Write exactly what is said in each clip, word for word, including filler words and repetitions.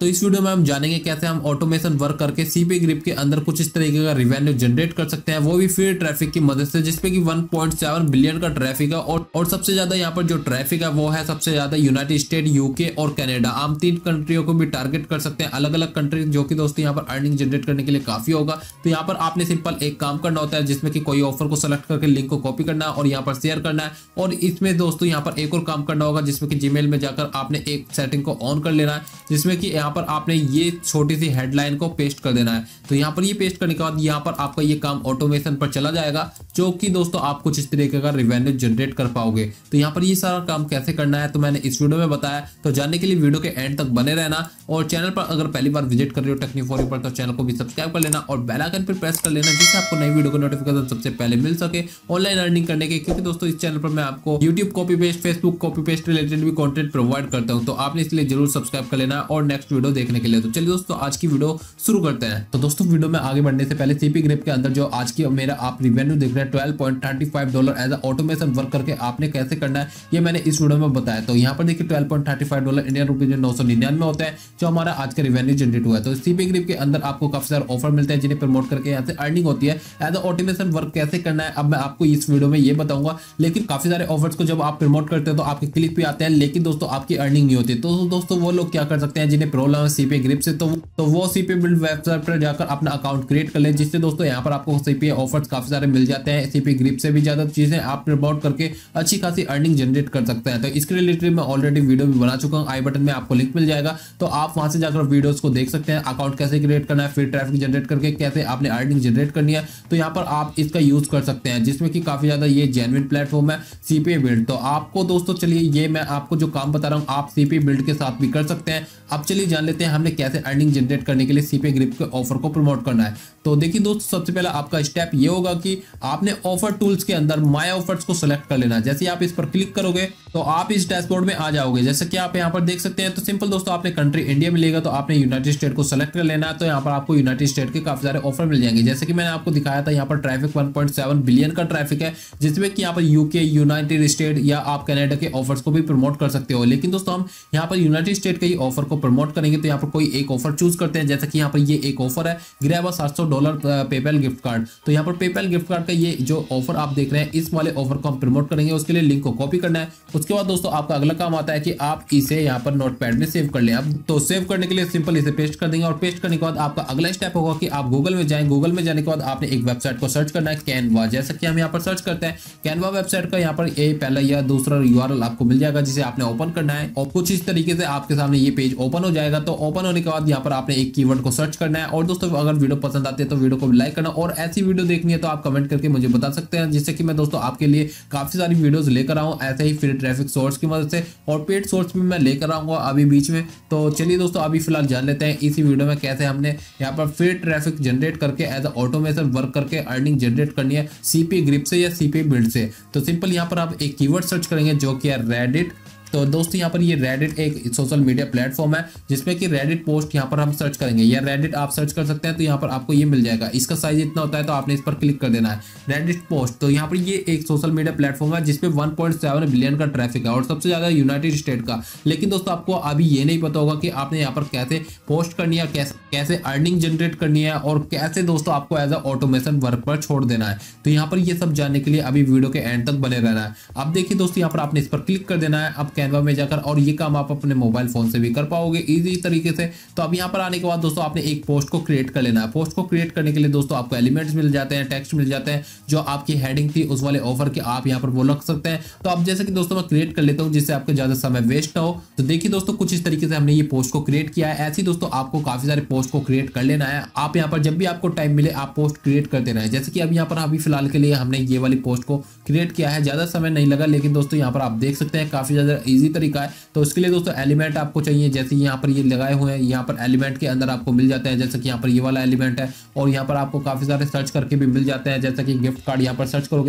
तो इस वीडियो में हम जानेंगे कैसे हम ऑटोमेशन वर्क करके सीपी ग्रिप के अंदर कुछ इस तरीके का रिवेन्यू जनरेट कर सकते हैं, वो भी फ्री ट्रैफिक की मदद से, जिसपे कि वन पॉइंट सेवन बिलियन का ट्रैफिक है। और, और सबसे ज्यादा यहाँ पर जो ट्रैफिक है वो है सबसे ज्यादा यूनाइटेड स्टेट, यूके और कनाडा। हम तीन कंट्रियों को भी टारगेट कर सकते हैं, अलग अलग कंट्री, जो कि दोस्तों यहाँ पर अर्निंग जनरेट करने के लिए काफी होगा। तो यहाँ पर आपने सिंपल एक काम करना होता है, जिसमें कि कोई ऑफर को सेलेक्ट करके लिंक को कॉपी करना है और यहाँ पर शेयर करना है। और इसमें दोस्तों यहाँ पर एक और काम करना होगा, जिसमें कि जीमेल में जाकर आपने एक सेटिंग को ऑन कर लेना है, जिसमें कि यहाँ पर आपने ये छोटी सी हेडलाइन को पेस्ट कर देना है। तो यहाँ पर ये पेस्ट करने के बाद यहाँ पर आपका ये काम ऑटोमेशन पर चला जाएगा, जो कि दोस्तों आप कुछ इस तरीके का रिवेन्यू जनरेट कर पाओगे। तो यहाँ पर ये सारा काम कैसे करना है तो मैंने इस वीडियो में बताया। तो जानने के लिए वीडियो के एंड तक बने रहना, और चैनल पर अगर पहली बार विजिट कर रहे हो टेक्निक फॉर यू पर, तो चैनल को भी सब्सक्राइब कर लेना और बेल आइकन पर प्रेस कर लेना, जिससे आपको नई वीडियो का नोटिफिकेशन सबसे पहले मिल सके ऑनलाइन अर्निंग करने के। क्योंकि दोस्तों इस चैनल पर मैं आपको YouTube copy paste, Facebook copy paste related भी कंटेंट प्रोवाइड करता हूं, तो आपने इसलिए जरूर सब्सक्राइब कर लेना और नेक्स्ट वीडियो देखने के लिए। तो चलिए दोस्तों आज की वीडियो शुरू करते हैं। तो दोस्तों वीडियो में आगे बढ़ने से पहले सीपी ग्रिप के अंदर जो आज की मेरा आप रिवेन्यू देख रहे हैं twelve point thirty five dollar as automation work करके आपने कैसे करना है ये मैंने इस वीडियो में बताया। तो यहाँ पर देखिए twelve point thirty five dollar Indian rupees नौ सौ निन्यानवे होता है जो हमारा आज का रिवेन्यू जनरेट हुआ है। तो सीपी ग्रिप के अंदर आपको काफी सारे ऑफर मिलते हैं, जिन्हें प्रमोट करके यहाँ से अर्निंग होती है। एज ऑटोमेशन वर्क कैसे करना है अब मैं आपको इस वीडियो में ये बताऊंगा। लेकिन काफी सारे ऑफर्स को जब आप प्रमोट करते हैं तो आपके क्लिक पे आते हैं, लेकिन दोस्तों आपकी अर्निंग नहीं होती। तो दोस्तों वो लोग क्या कर सकते हैं जिन्हें प्रॉब्लम है सीपी ग्रिप से, तो, तो वो सीपी बिल्ड वेबसाइट पर जाकर अपना अकाउंट क्रिएट कर ले, जिससे दोस्तों यहाँ पर आपको सीपी ऑफर्स काफी सारे मिल जाते हैं। सीपी ग्रिप से भी ज्यादा चीजें आप प्रमोट करके अच्छी खासी अर्निंग जनरेट कर सकते हैं। तो इसके रिलेटेड मैं ऑलरेडी वीडियो भी बना चुका हूँ, आई बटन में आपको लिंक मिल जाएगा, तो आप वहां से जाकर वीडियोस को देख सकते हैं। अकाउंट कैसे क्रिएट करना है, फिर ट्रैफिक जनरेट करके कैसे आपने अर्निंग जनरेट करनी है, तो यहाँ पर आप इसका यूज कर सकते हैं, जिसमें कि काफी ज्यादा ये जेन्युइन प्लेटफॉर्म है सीपी बिल्ड। तो आपको दोस्तों चलिए ये मैं आपको जो काम बता रहा हूँ आप सीपी बिल्ड के साथ भी कर सकते हैं। अब चलिए जान लेते हैं हमने कैसे अर्निंग जनरेट करने के लिए सीपी ग्रिप के ऑफर को प्रमोट करना है। तो देखिए दोस्तों सबसे पहले आपका स्टेप ये होगा कि आपने ऑफर टूल्स के अंदर माय ऑफर्स को सिलेक्ट कर लेना है। जैसे आप इस पर क्लिक करोगे तो आप इस डैशबोर्ड में आ जाओगे, जैसे कि आप यहाँ पर देख सकते हैं। तो सिंपल दोस्तों आपने कंट्री इंडिया मिलेगा तो आपने यूनाइटेड स्टेट को सिलेक्ट कर लेना है। तो यहाँ पर आपको यूनाइटेड स्टेट के काफी सारे ऑफर मिल जाएंगे, जैसे कि मैंने आपको दिखाया था। यहाँ पर traffic one point seven billion का ट्रैफिक है, जिसमें कि यहाँ पर यूके, यूनाइटेड स्टेट या आप कनाडा के ऑफर्स को भी प्रमोट कर सकते हो। लेकिन दोस्तों हम यहाँ पर यूनाइटेड स्टेट के ही ऑफर को प्रमोट करेंगे, तो यहाँ पर कोई एक ऑफर चूज करते हैं। जैसे कि यहाँ पर ये एक ऑफर है, ग्रैब सात सौ डॉलर पेपैल गिफ्ट कार्ड। तो यहाँ पर पेपैल गिफ्ट कार्ड का ये जो ऑफर आप देख रहे हैं, इस वाले ऑफर को हम प्रमोट करेंगे। उसके लिए लिंक को कॉपी करना है। उसके बाद दोस्तों आपका अगला काम आता है कि आप इसे यहाँ पर नोटपैड में सेव कर लें। अब तो सेव करने के लिए सिंपल इसे पेस्ट कर देंगे, और पेस्ट करने के बाद आपका अगला स्टेप होगा कि आप गूगल में जाएं। गूगल में जाने के बाद आपने एक वेबसाइट को सर्च करना है, कैनवा। जैसा कि हम यहाँ पर सर्च करते हैं कैनवा वेबसाइट का, यहाँ पर ए पहला या दूसरा यूआरएल आपको मिल जाएगा, जिसे आपने ओपन करना है। और कुछ इस तरीके से आपके सामने ये पेज ओपन हो जाएगा। तो ओपन होने के बाद यहाँ पर आपने एक कीवर्ड को सर्च करना है। और दोस्तों अगर वीडियो पसंद आती है तो वीडियो को लाइक करना, और ऐसी वीडियो देखनी है तो आप कमेंट करके मुझे बता सकते हैं, जिससे कि मैं दोस्तों आपके लिए काफी सारी वीडियोस लेकर आऊं ऐसे ही फ्री ट्रैफिक सोर्स की मदद से, और पेड सोर्स भी मैं लेकर आऊंगा अभी बीच में। तो चलिए दोस्तों अभी फिलहाल जान लेते हैं इसी वीडियो में कैसे हमने यहाँ पर फ्री ट्रैफिक जनरेट करके एज ऑटोमेशन वर्क करके अर्निंग जनरेट करनी है सीपी ग्रिप से या सीपी बिल्ड से। तो सिंपल यहाँ पर आप एक कीवर्ड सर्च करेंगे जो कि है रेडिट। तो दोस्तों यहाँ पर ये रेडिट एक सोशल मीडिया प्लेटफॉर्म है, जिसमें कि रेडिट पोस्ट यहाँ पर हम सर्च करेंगे, या रेडिट आप सर्च कर सकते हैं। तो यहाँ पर आपको ये मिल जाएगा, इसका साइज इतना होता है, तो आपने इस पर क्लिक कर देना है रेडिट पोस्ट। तो यहाँ पर ये एक सोशल मीडिया प्लेटफॉर्म है जिसपे वन पॉइंट सेवन बिलियन का ट्रैफिक है, और सबसे ज्यादा यूनाइटेड स्टेट का। लेकिन दोस्तों आपको अभी ये नहीं पता होगा कि आपने यहाँ पर कैसे पोस्ट करनी है, कैसे कैसे अर्निंग जनरेट करनी है, और कैसे दोस्तों आपको एज ऑटोमेशन वर्क पर छोड़ देना है। तो यहाँ पर ये सब जानने के लिए अभी वीडियो के एंड तक बने रहना है। अब देखिए दोस्तों यहाँ पर आपने इस पर क्लिक कर देना है अब कैनवा में जाकर, और ये काम आप अपने मोबाइल फोन से भी कर पाओगे इजी तरीके से। तो अब यहाँ पर आने के बाद दोस्तों आपने एक पोस्ट को क्रिएट कर लेना है। पोस्ट को क्रिएट करने के लिए दोस्तों आपको एलिमेंट्स मिल जाते हैं, टेक्स्ट मिल जाते हैं, जो आपकी हेडिंग थी उस वाले ऑफर के आप यहाँ पर वो रख सकते हैं। तो अब जैसे कि दोस्तों मैं क्रिएट कर लेता हूँ, जिससे आपको ज्यादा समय वेस्ट ना हो। तो देखिए दोस्तों कुछ इस तरीके से हमने ये पोस्ट को क्रिएट किया है। ऐसे ही दोस्तों आपको काफी सारे पोस्ट को क्रिएट कर लेना है। आप यहाँ पर जब भी आपको टाइम मिले आप पोस्ट क्रिएट कर देना है। जैसे कि अब यहाँ पर अभी फिलहाल के लिए हमने ये वाली पोस्ट को क्रिएट किया है, ज्यादा समय नहीं लगा, लेकिन दोस्तों यहाँ पर आप देख सकते हैं काफी ज्यादा इजी तरीका है। तो उसके लिए दोस्तों एलिमेंट आपको चाहिए, जैसे यहाँ पर ये लगाए हुए हैं, यहाँ पर एलिमेंट के अंदर आपको मिल जाते हैं, जैसे कि यहाँ पर ये वाला एलिमेंट है, और यहाँ पर आपको काफी सारे सर्च करके भी मिल जाते हैं। जैसे कि गिफ्ट कार्ड यहाँ पर सर्च करोगे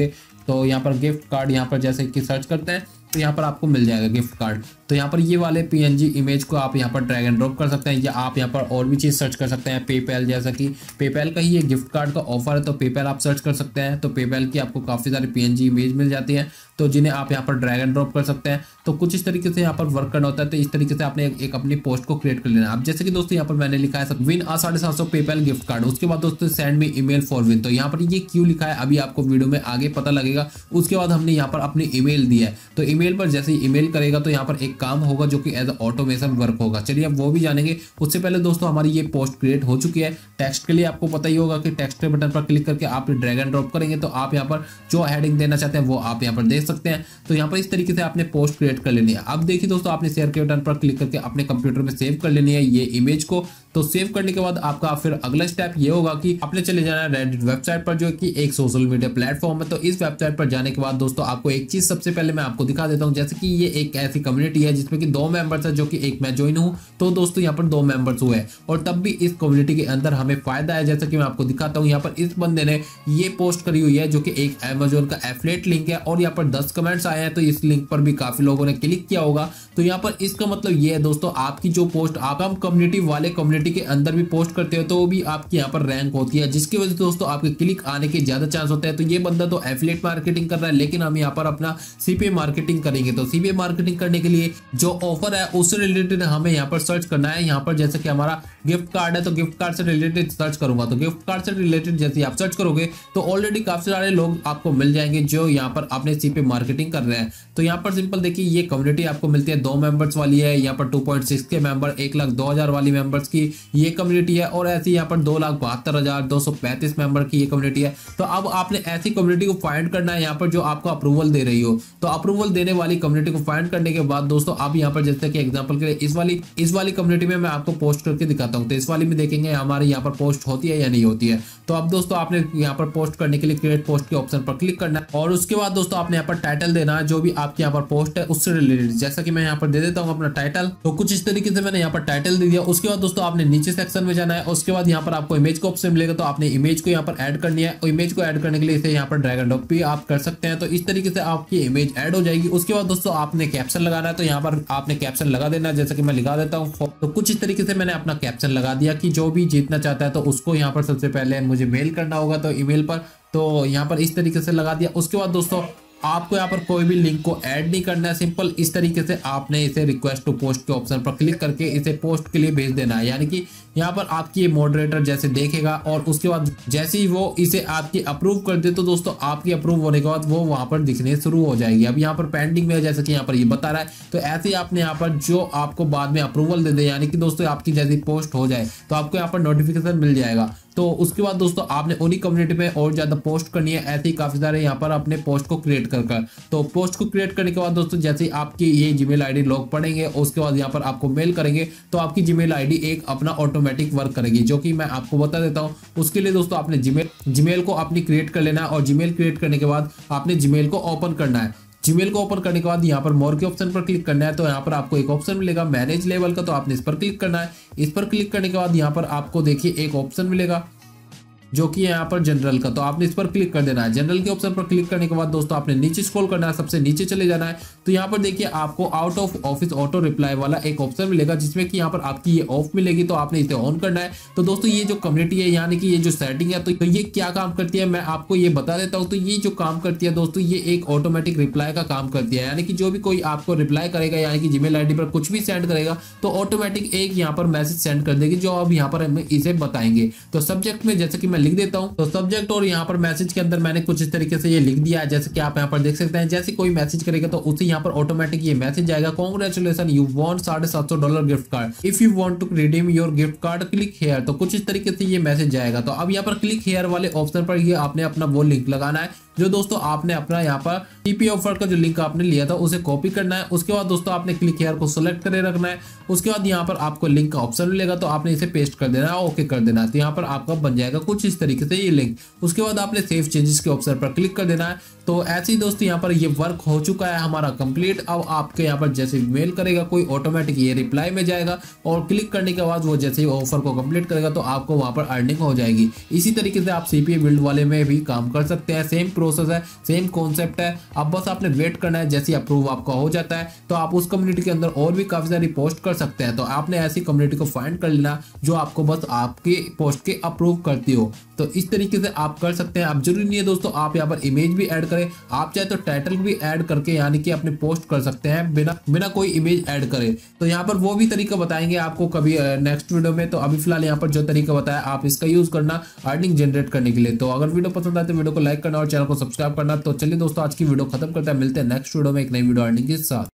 तो यहाँ पर गिफ्ट कार्ड यहाँ पर जैसे कि सर्च करते हैं तो यहाँ पर आपको मिल जाएगा गिफ्ट कार्ड। तो यहाँ पर ये वाले पीएनजी इमेज को आप यहाँ पर ड्रैग एंड ड्रॉप कर सकते हैं, या आप यहाँ पर और भी चीज़ सर्च कर सकते हैं। पेपैल, जैसा कि पेपैल का ही ये गिफ्ट कार्ड का ऑफर है तो पेपैल आप सर्च कर सकते हैं। तो पेपैल की आपको काफ़ी सारी पीएनजी इमेज मिल जाती है, तो जिन्हें आप यहाँ पर ड्रैग एंड ड्रॉप कर सकते हैं। तो कुछ इस तरीके से यहाँ पर वर्क करना होता है। तो इस तरीके से आपने एक, एक अपनी पोस्ट को क्रिएट कर लेना। अब जैसे कि दोस्तों यहाँ पर मैंने लिखा है विन आ साढ़े सात सौ पेपैल गिफ्ट कार्ड, उसके बाद दोस्तों send me email for win. तो यहाँ पर ये क्यों लिखा है अभी आपको वीडियो में आगे पता लगेगा। उसके बाद हमने यहाँ पर अपनी ईमेल दी है, तो ईमेल पर जैसे ईमेल करेगा तो यहाँ पर एक काम होगा जो कि एज ऑटोमेशन वर्क होगा। चलिए अब वो भी जानेंगे। उससे पहले दोस्तों हमारी ये पोस्ट क्रिएट हो चुकी है। टेक्स्ट के लिए आपको पता ही होगा कि टेक्स्ट के बटन पर क्लिक करके आप ड्रैग एंड ड्रॉप करेंगे तो आप यहाँ पर जो हेडिंग देना चाहते हैं वो आप यहाँ पर दे सकते हैं। तो यहाँ पर इस तरीके से आपने पोस्ट क्रिएट कर लेनी है। अब देखिए दोस्तों, आपने शेयर के बटन पर क्लिक करके अपने कंप्यूटर में सेव कर लेनी है ये इमेज को। तो सेव करने के बाद आपका फिर अगला स्टेप ये होगा कि आपने चले जाना है रेडिट वेबसाइट पर, जो कि एक सोशल मीडिया प्लेटफॉर्म है। तो इस वेबसाइट पर जाने के बाद दोस्तों आपको एक चीज सबसे पहले मैं आपको दिखा देता हूं, जैसे कि ये एक ऐसी कम्युनिटी है जिसमें कि दो मेंबर्स है, जो कि एक मैं ज्वाइन हूं। तो दोस्तों यहाँ पर दो मेंबर्स हुए और तब भी इस कम्युनिटी के अंदर हमें फायदा है। जैसा कि मैं आपको दिखाता हूँ, यहाँ पर इस बंदे ने ये पोस्ट करी हुई है जो कि एक अमेजोन का एफिलिएट लिंक है, और यहाँ पर दस कमेंट्स आए हैं। तो इस लिंक पर भी काफी लोगों ने क्लिक किया होगा। तो यहाँ पर इसका मतलब ये है दोस्तों, आपकी जो पोस्ट आप हम कम्युनिटी वाले कम्युनिटी के अंदर भी पोस्ट करते हो तो वो भी आपकी यहाँ पर रैंक होती है, जिसकी वजह से दोस्तों आपके क्लिक आने के ज्यादा चांस होते हैं। तो ये बंदा तो एफिलिएट मार्केटिंग कर रहा है, लेकिन हम यहाँ पर अपना सीपीए मार्केटिंग करेंगे। तो सीपीए मार्केटिंग करने के लिए जो ऑफर है उससे रिलेटेड हमें यहाँ पर सर्च करना है। यहाँ पर जैसे कि हमारा गिफ्ट कार्ड है तो गिफ्ट कार्ड से रिलेटेड सर्च करूंगा। तो गिफ्ट कार्ड से रिलेटेड जैसे आप सर्च करोगे तो ऑलरेडी काफी सारे लोग आपको मिल जाएंगे जो यहाँ पर अपने सीपीए मार्केटिंग कर रहे हैं। तो यहाँ पर सिंपल देखिए, ये कम्युनिटी आपको मिलती है, दो मेंबर्स वाली है। यहाँ पर टू पॉइंट सिक्स के मेंबर, एक लाख दो हजार वाली मेंबर्स की ये कम्युनिटी है, और ऐसी यहाँ पर दो लाख बहत्तर हजार दो सौ पैंतीस मेंबर की ये कम्युनिटी है। तो अब आपने ऐसी कम्युनिटी को फाइंड करना है यहाँ पर जो आपको अप्रूवल दे रही हो। तो अप्रूवल देने वाली कम्युनिटी को फाइंड करने के बाद दोस्तों अब यहाँ पर जैसे कि एग्जांपल के लिए इस वाली इस वाली कम्युनिटी में मैं आपको पोस्ट करके दिखाता हूँ। तो इस वाली में देखेंगे हमारे यहाँ पर पोस्ट होती है या नहीं होती है। तो अब दोस्तों आपने यहाँ पर पोस्ट करने के लिए क्रिएट पोस्ट के ऑप्शन पर क्लिक करना है, और उसके बाद दोस्तों आपने यहाँ पर टाइटल देना है जो भी आपके यहाँ पर पोस्ट है उससे रिलेटेड। जैसा कि मैं यहाँ पर दे देता हूँ अपना टाइटल। तो कुछ इस तरीके से मैंने यहाँ पर टाइटल दे दिया। उसके बाद दोस्तों आपने नीचे सेक्शन में जाना है। उसके बाद यहाँ पर आपको इमेज का ऑप्शन मिलेगा, तो आपने इमेज को यहाँ पर ऐड करनी है। और इमेज को ऐड करने के लिए इसे यहाँ पर ड्रैग एंड ड्रॉप भी आप कर सकते हैं। तो इस तरीके से आपकी इमेज ऐड हो जाएगी। उसके बाद दोस्तों आपने कैप्शन लगाना है, तो यहाँ पर आपने कैप्शन लगा देना है, जैसे कि मैं लगा देता हूँ। तो कुछ इस तरीके से मैंने अपना कैप्शन लगा दिया कि जो भी जीतना चाहता है तो उसको यहाँ पर सबसे पहले मुझे मेल करना होगा, तो ईमेल पर। तो यहाँ पर इस तरीके से लगा दिया। उसके बाद दोस्तों आपको यहाँ पर कोई भी लिंक को ऐड नहीं करना है, सिंपल इस तरीके से आपने इसे रिक्वेस्ट टू पोस्ट के ऑप्शन पर क्लिक करके इसे पोस्ट के लिए भेज देना है। यानी कि यहाँ पर आपकी ये मॉडरेटर जैसे देखेगा, और उसके बाद जैसे ही वो इसे आपकी अप्रूव कर दे तो दोस्तों आपकी अप्रूव होने के बाद वो वहां पर दिखने शुरू हो जाएगी। अब यहाँ पर पेंडिंग में है, जैसे कि यहाँ पर ये बता रहा है। तो ऐसे ही आपने यहाँ पर जो आपको बाद में अप्रूवल दे दे, यानी कि दोस्तों आपकी जैसी पोस्ट हो जाए तो आपको यहाँ पर नोटिफिकेशन मिल जाएगा। तो उसके बाद दोस्तों आपने उन्हीं कम्युनिटी में और ज्यादा पोस्ट करनी है। ऐसे ही काफी सारे यहाँ पर अपने पोस्ट को क्रिएट कर कर तो पोस्ट को क्रिएट करने के बाद दोस्तों जैसे ही आपकी ये जीमेल आईडी लोग पढ़ेंगे, उसके बाद यहाँ पर आपको मेल करेंगे, तो आपकी जीमेल आईडी एक अपना ऑटोमेटिक वर्क करेगी, जो कि मैं आपको बता देता हूँ। उसके लिए दोस्तों आपने जीमेल जीमेल को अपनी क्रिएट कर लेना है, और जीमेल क्रिएट करने के बाद आपने जीमेल को ओपन करना है। जीमेल को ओपन करने के बाद यहाँ पर मोर के ऑप्शन पर क्लिक करना है। तो यहाँ पर आपको एक ऑप्शन मिलेगा मैनेज लेवल का, तो आपने इस पर क्लिक करना है। इस पर क्लिक करने के बाद यहाँ पर आपको देखिए एक ऑप्शन मिलेगा जो कि यहाँ पर जनरल का, तो आपने इस पर क्लिक कर देना है। जनरल के ऑप्शन पर क्लिक करने के बाद दोस्तों आपने नीचे स्क्रॉल करना है, सबसे नीचे चले जाना है। तो यहाँ पर देखिए आपको out of office auto reply वाला एक ऑप्शन मिलेगा, जिसमें कि यहाँ पर आपकी ये ऑफ मिलेगी, तो आपने इसे ऑन करना है। तो दोस्तों ये जो कम्युनिटी है, यानी कि ये जो सेटिंग है, तो ये क्या काम करती है मैं आपको ये बता देता हूँ। तो ये जो काम करती है दोस्तों, ये एक ऑटोमेटिक रिप्लाई का काम करती है। यानी कि जो भी कोई आपको रिप्लाई करेगा, यानी कि जीमेल आईडी पर कुछ भी सेंड करेगा, तो ऑटोमेटिक एक यहाँ पर मैसेज सेंड कर देगी, जो अब यहाँ पर हमें इसे बताएंगे। तो सब्जेक्ट में जैसे कि मैं लिख देता हूँ, तो सब्जेक्ट और यहाँ पर मैसेज के अंदर मैंने कुछ इस तरीके से ये लिख दिया है, जैसे कि आप यहाँ पर देख सकते हैं। जैसे कोई मैसेज करेगा तो उसे यहाँ पर ऑटोमेटिक ये मैसेज आएगा, कांग्रेचुलेशन यू वॉन्ट साढ़े सात सौ dollar gift card, if you want to redeem your gift card click here. तो कुछ इस तरीके से ये मैसेज जाएगा। तो अब यहाँ पर क्लिक हेयर वाले ऑप्शन पर ये आपने अपना वो लिंक लगाना है, जो दोस्तों आपने अपना यहाँ पर टीपी ऑफर का जो लिंक आपने लिया था उसे कॉपी करना है। उसके बाद दोस्तों आपने क्लिक हेयर को सिलेक्ट करे रखना है। उसके बाद यहाँ पर आपको लिंक का ऑप्शन मिलेगा, तो आपने इसे पेस्ट कर देना है, ओके कर देना है। तो यहाँ पर आपका बन जाएगा कुछ इस तरीके से ये लिंक। उसके बाद आपने सेव चेंजेस के ऑप्शन पर क्लिक कर देना है। तो ऐसे ही दोस्तों यहाँ पर ये वर्क हो चुका है हमारा कंप्लीट। अब आपके यहाँ पर जैसे मेल करेगा कोई, ऑटोमेटिक ये रिप्लाई में जाएगा, और क्लिक करने के बाद वो जैसे ही ऑफर को कंप्लीट करेगा तो आपको वहां पर अर्निंग हो जाएगी। इसी तरीके से आप सीपीए बिल्ड वाले में भी काम कर सकते हैं। सेम प्रोसेस है, सेम कॉन्सेप्ट है। अब बस आपने वेट करना है, जैसे अप्रूव आपका हो जाता है तो आप उस कम्युनिटी के अंदर और भी काफी सारी पोस्ट कर सकते हैं। तो आपने ऐसी कम्युनिटी को फाइंड कर लेना जो आपको बस आपके पोस्ट के अप्रूव करती हो। तो इस तरीके से आप कर सकते हैं। अब जरूरी नहीं है दोस्तों आप यहाँ पर इमेज भी ऐड करें, आप चाहे तो टाइटल भी ऐड करके यानी कि अपने पोस्ट कर सकते हैं बिना बिना कोई इमेज ऐड करे। तो यहाँ पर वो भी तरीका बताएंगे आपको कभी नेक्स्ट वीडियो में। तो अभी फिलहाल यहाँ पर जो तरीका बताया आप इसका यूज करना अर्निंग जनरेट करने के लिए। तो अगर वीडियो पसंद आए तो वीडियो को लाइक करना और चैनल को सब्सक्राइब करना। तो चलिए दोस्तों आज की वीडियो खत्म करते हैं, मिलते हैं नेक्स्ट वीडियो में एक नई वीडियो अर्निंग के साथ।